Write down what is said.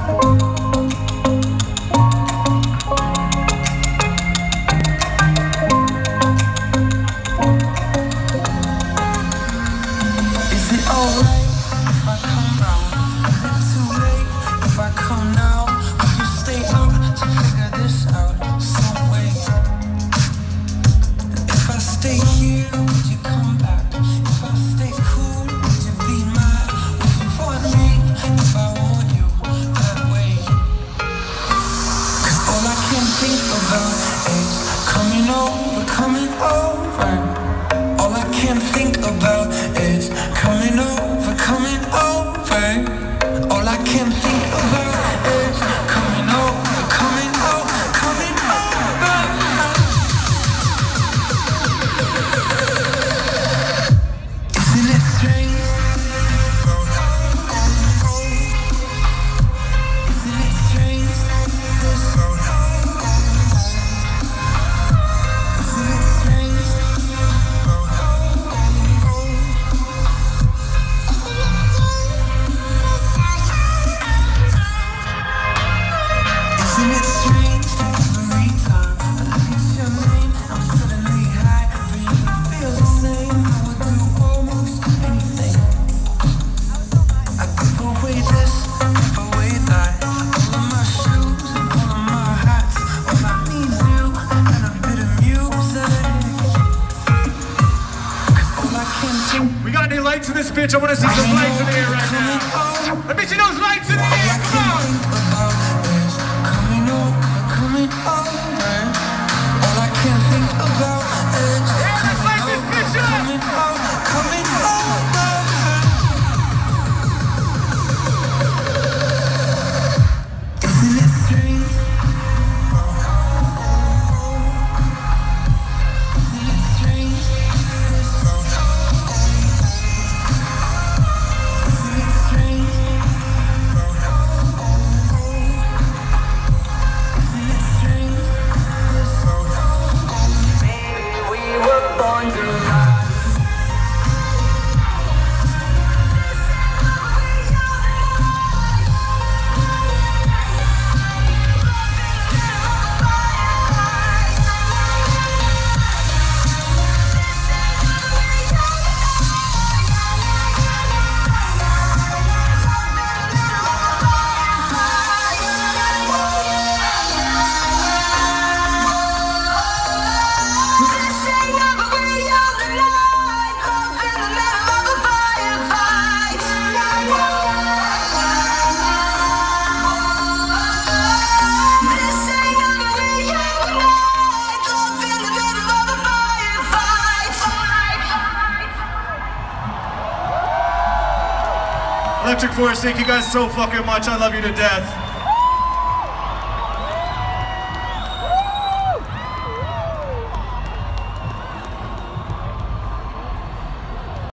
Coming over. All I can think about is coming over, coming over. All I can think about is coming over, coming over, coming over. Isn't it strange? Isn't it strange? We got any lights in this bitch? I want to see some lights in the air right now. Let me see those lights in the air. Come on. All I can think about is yeah, let's light this bitch up. Coming over. Isn't it strange? Isn't it strange? Electric Force, thank you guys so fucking much. I love you to death.